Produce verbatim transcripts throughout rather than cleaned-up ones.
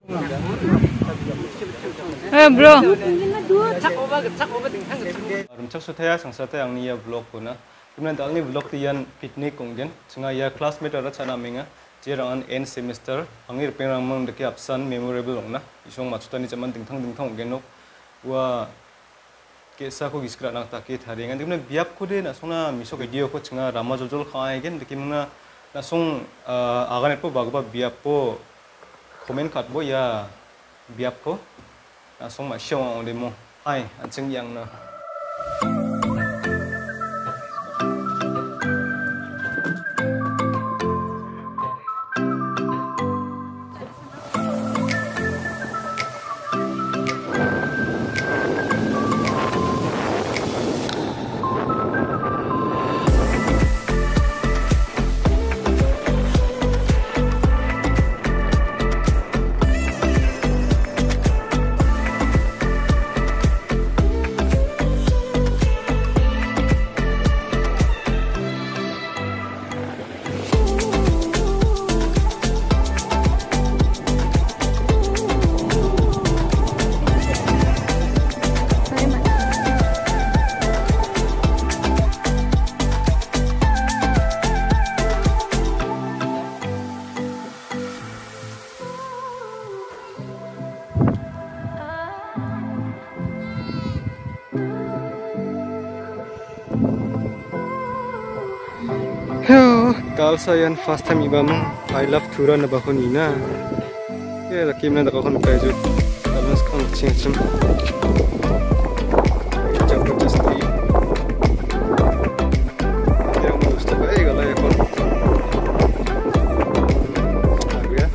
Eh bro. Rumcak sutaya sangsata yang ni ya vlog ko na. Kemudian tal ni vlog tiyan picnic konggen. Senga ya classmate ara chana menga. Jerangan end semester. Angir pengrang mang deki absan memorable ong na. Isong macutan ni caman tingtang tingtang genok. Wa kesa ko giskra nak takit haringan. Kemudian biap ko de na sona misok video ko cenga rama jojol kaya gen deki muna na song agan po bagba biap po komen kat bo ya biap ko. Langsung masuk orang demo. Hai, anjing yang na. Kal saya first time ibam I love Thura na bakon ina. Ya laki mana tak kau kayu. Kalau sekarang cing cing. Jauh pasti. Yang mesti baik kalau ya kon. Aku ya.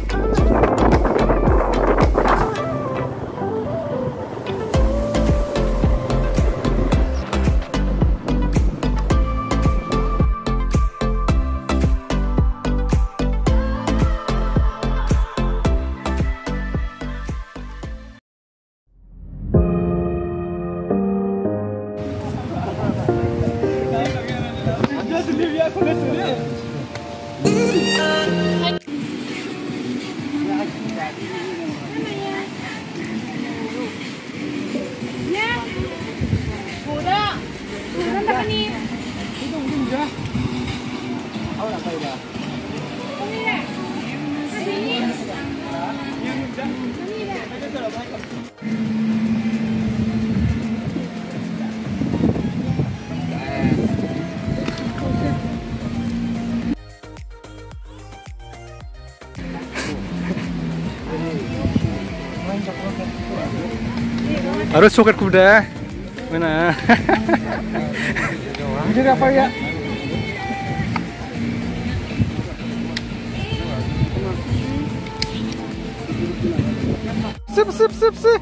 Harus soket kuda. Mana? Ini apa ya? Sip sip sip sip.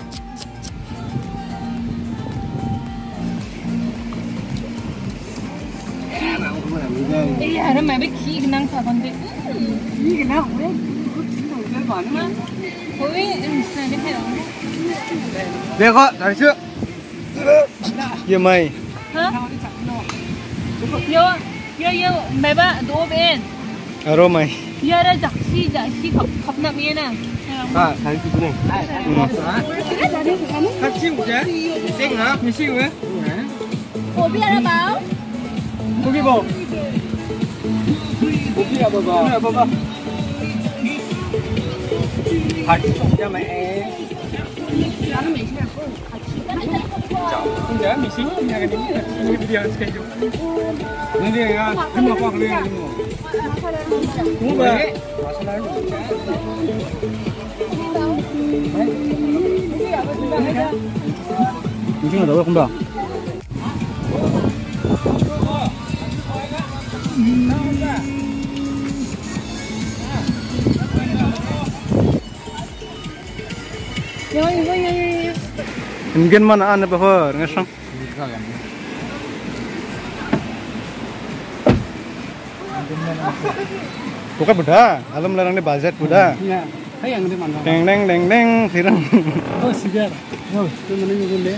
Iya, ada mày biết khí năng sao con thế? Khí năng không biết. Cái bản nó. Ôi, em sao đấy hả? Được ạ, thấy chưa? Yêu mày. Hả? Yêu, yêu yêu, mày ba đồ bên. À rồi mày. Yêu ra giặc xí giặc xí khập khập nằm yên à. À, thấy cái này. Thật siêu chứ? Xinh hả? Mình siêu á? Ủa biết là báo? Có cái bộ. Có cái bộ bộ. Cái bộ bộ. Thật cho mẹ. Không nhớ mình xíu nhà cái này video sekali. Nanti ya, cuma apa kalian ini? Mau balik? Masalah ini ada apa kembang? Yang ini yang ini. Mungkin mana anda bahar ngasang? Bukan budak, alam larang ni budget budak. Iya, hay yang di mana? Deng deng deng deng, sirang. Oh, sigar. Oh, tu mana ni gule?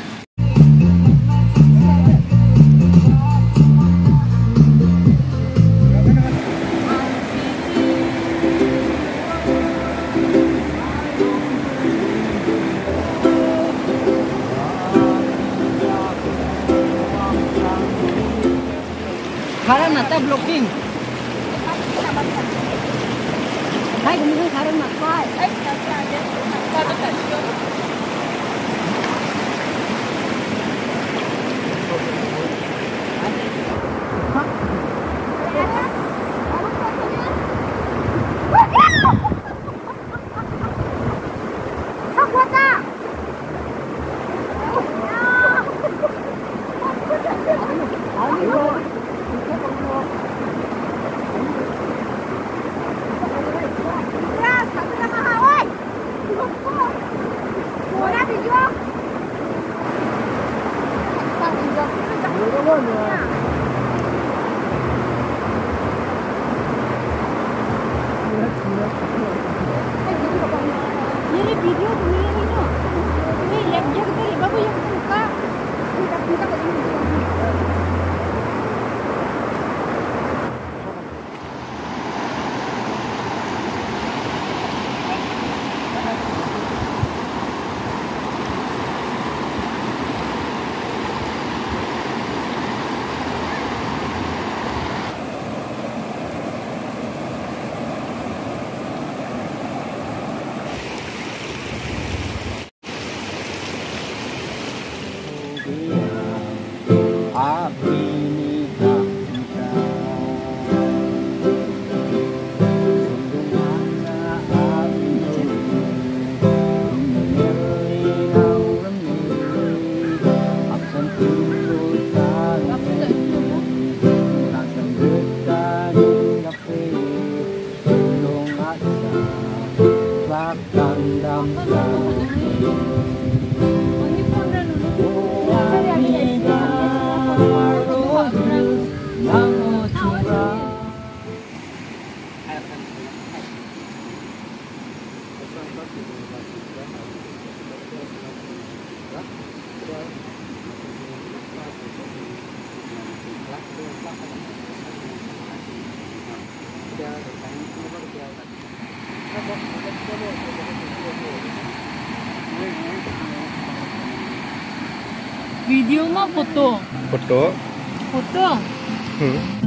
mata blocking. Hai kemudian sekarang makai. Eh, tapi ada apa tadi? Ini video kemarin itu. Ini yang dia kita lihat bagus yang buka. Buka buka ke ini. Video mah foto. Foto. Foto. Hmm.